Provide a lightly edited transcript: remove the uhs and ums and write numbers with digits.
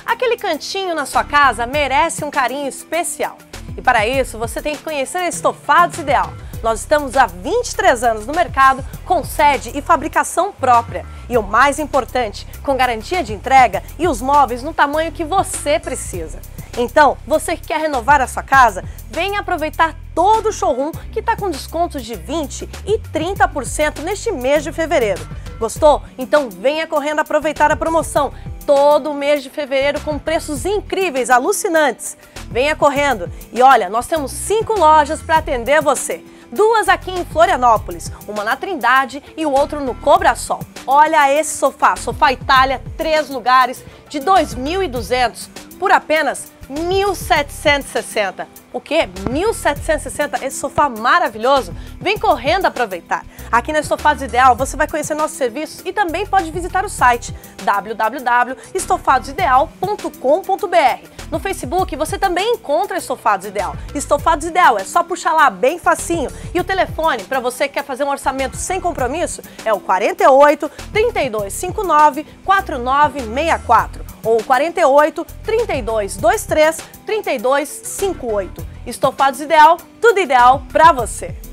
Aquele cantinho na sua casa merece um carinho especial. E para isso, você tem que conhecer a Estofados Ideal. Nós estamos há 23 anos no mercado, com sede e fabricação própria. E o mais importante, com garantia de entrega e os móveis no tamanho que você precisa. Então, você que quer renovar a sua casa, venha aproveitar todo o showroom que está com descontos de 20% e 30% neste mês de fevereiro. Gostou? Então venha correndo aproveitar a promoção. Todo o mês de fevereiro com preços incríveis, alucinantes. Venha correndo. E olha, nós temos 5 lojas para atender você. 2 aqui em Florianópolis, uma na Trindade e o outro no Cobrasol. Olha esse sofá, Sofá Itália, 3 lugares, de 2.200 por apenas 1.760. O quê? 1.760? Esse sofá maravilhoso? Vem correndo aproveitar. Aqui na Estofados Ideal você vai conhecer nossos serviços e também pode visitar o site www.estofadosideal.com.br. No Facebook você também encontra Estofados Ideal. Estofados Ideal, é só puxar lá, bem facinho. E o telefone, para você que quer fazer um orçamento sem compromisso, é o 48 3259 4964 ou 48 3223 3258. Estofados Ideal, tudo ideal para você.